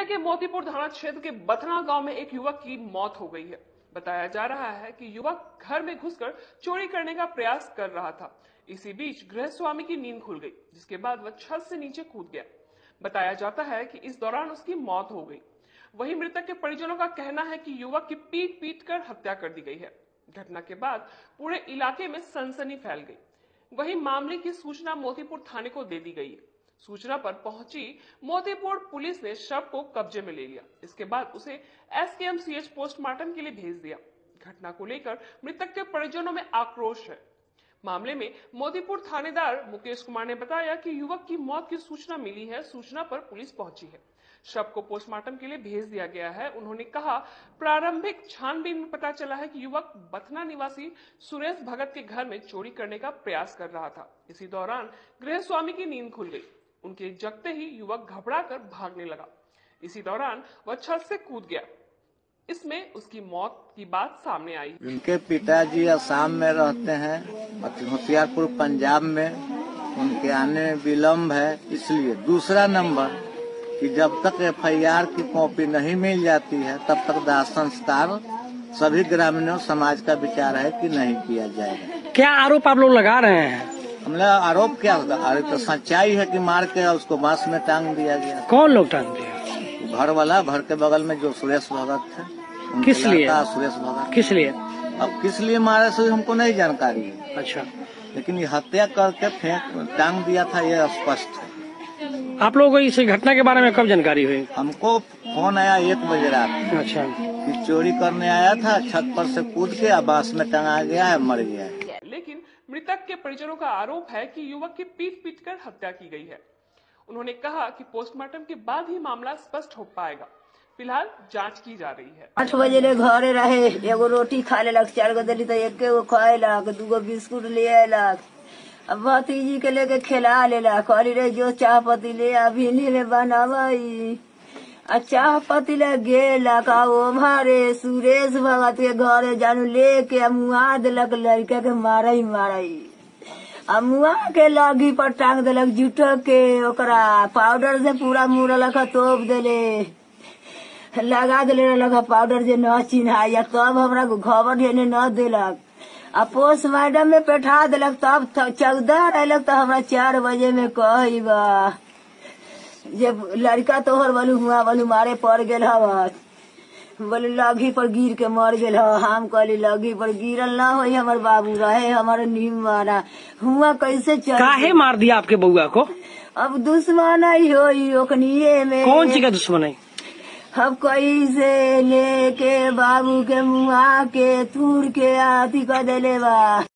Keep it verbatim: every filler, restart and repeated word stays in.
के मोतीपुर थाना क्षेत्र के बथना गांव में एक युवक की मौत हो गई है। बताया जा रहा है कि युवक घर में घुसकर चोरी करने का प्रयास कर रहा था। इसी बीच गृह स्वामी की नींद खुल गई, जिसके बाद वह छत से नीचे कूद गया। बताया जाता है कि इस दौरान उसकी मौत हो गई। वहीं मृतक के परिजनों का कहना है कि युवक की पीट पीट कर हत्या कर दी गई है। घटना के बाद पूरे इलाके में सनसनी फैल गई। वहीं मामले की सूचना मोतीपुर थाने को दे दी गई है। सूचना पर पहुंची मोतीपुर पुलिस ने शव को कब्जे में ले लिया। इसके बाद उसे एसकेएमसीएच पोस्टमार्टम के लिए भेज दिया। घटना को लेकर मृतक के परिजनों में आक्रोश है। मामले में मोतीपुर थानेदार मुकेश कुमार ने बताया कि युवक की मौत की सूचना मिली है। सूचना पर पुलिस पहुंची है। शव को पोस्टमार्टम के लिए भेज दिया गया है। उन्होंने कहा, प्रारंभिक छानबीन में पता चला है कि युवक बथना निवासी सुरेश भगत के घर में चोरी करने का प्रयास कर रहा था। इसी दौरान गृह स्वामी की नींद खुल गई। उनके जगते ही युवक घबराकर भागने लगा। इसी दौरान वह छत से कूद गया। इसमें उसकी मौत की बात सामने आई। उनके पिताजी असम में रहते हैं, होशियारपुर पंजाब में। उनके आने में विलम्ब है, इसलिए दूसरा नंबर कि जब तक एफ आई आर की कॉपी नहीं मिल जाती है तब तक दाह संस्कार सभी ग्रामीणों समाज का विचार है कि नहीं किया जाएगा। क्या आरोप आप लोग लगा रहे हैं? हमने आरोप क्या अरे तो सच्चाई है कि मार के उसको बांस में टांग दिया गया। कौन लोग टांग दिया? घर वाला, घर के बगल में जो सुरेश भगत थे। किस लिए? सुरेश भगत किस लिए? अब किस लिए मारे से हमको नहीं जानकारी है। अच्छा, लेकिन ये हत्या करके फेंक टांग दिया था, ये स्पष्ट है। आप लोगों को इस घटना के बारे में कब जानकारी हुई? हमको फोन आया एक बजे रात। अच्छा, कि चोरी करने आया था, छत पर से कूद के बांस में टंगा गया है, मर गया है। लेकिन मृतक के परिजनों का आरोप है कि युवक की पीट पीट कर हत्या की गई है। उन्होंने कहा कि पोस्टमार्टम के बाद ही मामला स्पष्ट हो पाएगा। फिलहाल जांच की जा रही है। आठ बजे ले घरे रहे, एगो रोटी खा लेलक, चार गो दिली तो एक गो खाएलक, दूगो बिस्कुट ले आयलक। अब भतीजी के लेके खिला लेला, कहली रे जो चाह पत्ती ले अभी ले बनावाई। आ चाह पत्ती ले गेलक, आ ओ भारे सुरेश भगत के घरे जानू लेके मुआ दिलक, लड़का के मारा ही मारा ही। आ मुआ के लगी पर टांग दिलक, जुटो के ओकरा पाउडर से पूरा मुरलक, तोप दिले, लगा दिले लगा पाउडर जे न चिन्हाई। तब हमरा खबर ढेने न दिलक। आ पोस्ट मार्टम में बैठा दिलक, तब चौदह अयलक तो हमरा चार बजे में कही बा जे लड़का तोहर बोलू हुआ बोलू मारे पड़ गेल हवा, बोले लगी पर गिर के मर गेल हवा। हम कहली लगी पर गिरल ना हो, हमर बाबू रहे, हमारे नीम मारा हुआ कैसे चल। काहे मार दिया आपके बउआ को? अब दुश्मन ही होई ओकनिये में। कौन सी का दुश्मन है? अब कैसे लेके बाबू के मुआ के थूर के आती कर देले बा।